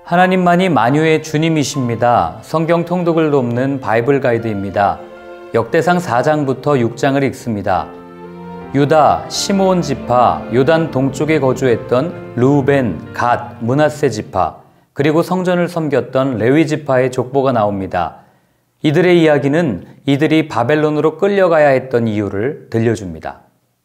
하나님만이 만유의 주님이십니다. 성경 통독을 돕는 바이블 가이드입니다. 역대상 4장부터 6장을 읽습니다. 유다, 시므온 지파, 요단 동쪽에 거주했던 르우벤, 갓, 므낫세 지파, 그리고 성전을 섬겼던 레위 지파의 족보가 나옵니다. 이들의 이야기는 이들이 바벨론으로 끌려가야 했던 이유를 들려줍니다.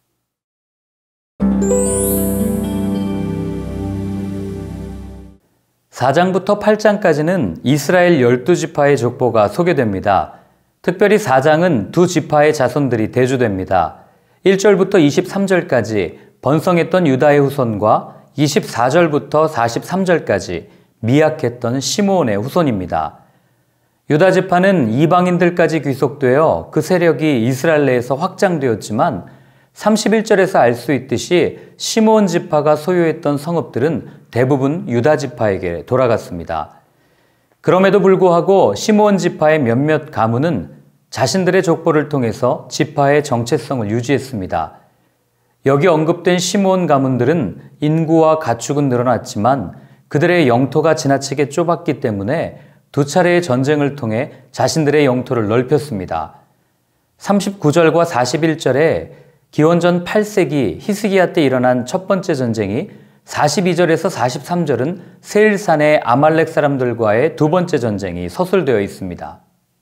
4장부터 8장까지는 이스라엘 12지파의 족보가 소개됩니다. 특별히 4장은 두 지파의 자손들이 대주됩니다. 1절부터 23절까지 번성했던 유다의 후손과 24절부터 43절까지 미약했던 시므온의 후손입니다. 유다 지파는 이방인들까지 귀속되어 그 세력이 이스라엘 내에서 확장되었지만 31절에서 알 수 있듯이 시므온 지파가 소유했던 성읍들은 대부분 유다 지파에게 돌아갔습니다. 그럼에도 불구하고 시므온 지파의 몇몇 가문은 자신들의 족보를 통해서 지파의 정체성을 유지했습니다. 여기 언급된 시므온 가문들은 인구와 가축은 늘어났지만 그들의 영토가 지나치게 좁았기 때문에 두 차례의 전쟁을 통해 자신들의 영토를 넓혔습니다. 39절과 41절에 기원전 8세기 히스기야 때 일어난 첫 번째 전쟁이 42절에서 43절은 세일산의 아말렉 사람들과의 두 번째 전쟁이 서술되어 있습니다.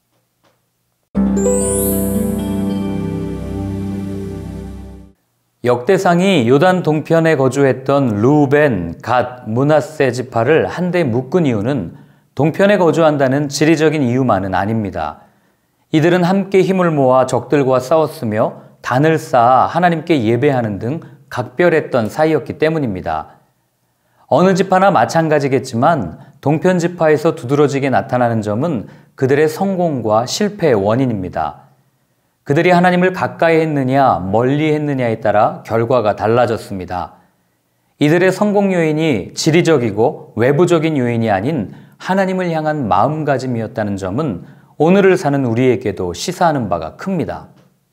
역대상이 요단 동편에 거주했던 르우벤, 갓, 므낫세 지파를 한데 묶은 이유는 동편에 거주한다는 지리적인 이유만은 아닙니다. 이들은 함께 힘을 모아 적들과 싸웠으며 단을 쌓아 하나님께 예배하는 등 각별했던 사이였기 때문입니다. 어느 지파나 마찬가지겠지만 동편 지파에서 두드러지게 나타나는 점은 그들의 성공과 실패의 원인입니다. 그들이 하나님을 가까이 했느냐 멀리 했느냐에 따라 결과가 달라졌습니다. 이들의 성공 요인이 지리적이고 외부적인 요인이 아닌 하나님을 향한 마음가짐이었다는 점은 오늘을 사는 우리에게도 시사하는 바가 큽니다.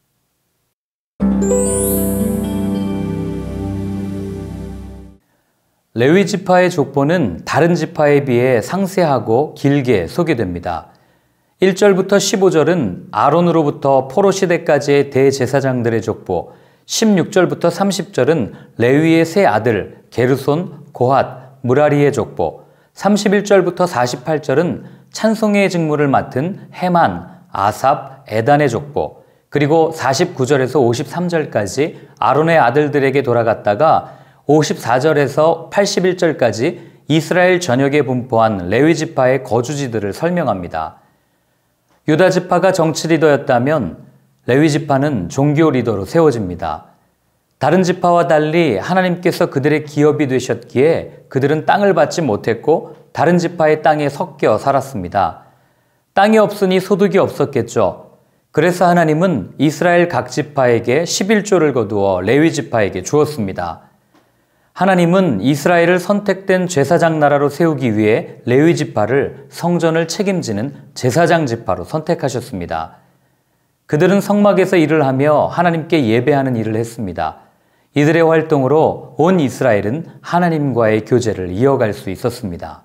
레위 지파의 족보는 다른 지파에 비해 상세하고 길게 소개됩니다. 1절부터 15절은 아론으로부터 포로 시대까지의 대제사장들의 족보, 16절부터 30절은 레위의 세 아들 게르손, 고핫, 무라리의 족보, 31절부터 48절은 찬송의 직무를 맡은 헤만, 아삽, 에단의 족보, 그리고 49절에서 53절까지 아론의 아들들에게 돌아갔다가 54절에서 81절까지 이스라엘 전역에 분포한 레위 지파의 거주지들을 설명합니다. 유다 지파가 정치 리더였다면 레위 지파는 종교 리더로 세워집니다. 다른 지파와 달리 하나님께서 그들의 기업이 되셨기에 그들은 땅을 받지 못했고 다른 지파의 땅에 섞여 살았습니다. 땅이 없으니 소득이 없었겠죠. 그래서 하나님은 이스라엘 각 지파에게 11조를 거두어 레위 지파에게 주었습니다. 하나님은 이스라엘을 선택된 제사장 나라로 세우기 위해 레위 지파를 성전을 책임지는 제사장 지파로 선택하셨습니다. 그들은 성막에서 일을 하며 하나님께 예배하는 일을 했습니다. 이들의 활동으로 온 이스라엘은 하나님과의 교제를 이어갈 수 있었습니다.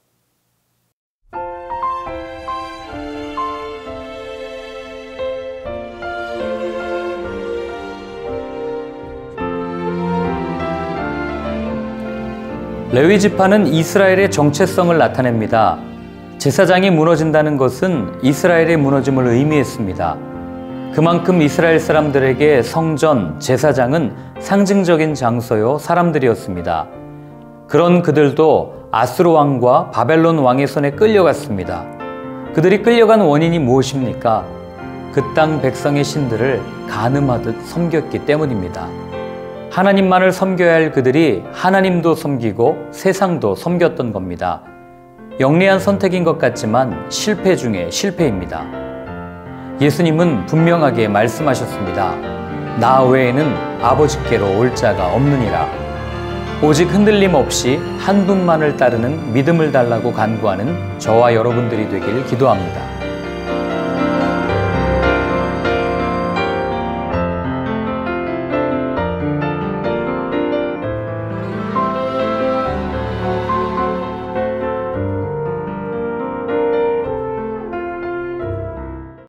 레위 지파는 이스라엘의 정체성을 나타냅니다. 제사장이 무너진다는 것은 이스라엘의 무너짐을 의미했습니다. 그만큼 이스라엘 사람들에게 성전, 제사장은 상징적인 장소요 사람들이었습니다. 그런 그들도 아수르 왕과 바벨론 왕의 손에 끌려갔습니다. 그들이 끌려간 원인이 무엇입니까? 그 땅 백성의 신들을 간음하듯 섬겼기 때문입니다. 하나님만을 섬겨야 할 그들이 하나님도 섬기고 세상도 섬겼던 겁니다. 영리한 선택인 것 같지만 실패 중에 실패입니다. 예수님은 분명하게 말씀하셨습니다. 나 외에는 아버지께로 올 자가 없느니라. 오직 흔들림 없이 한 분만을 따르는 믿음을 달라고 간구하는 저와 여러분들이 되길 기도합니다.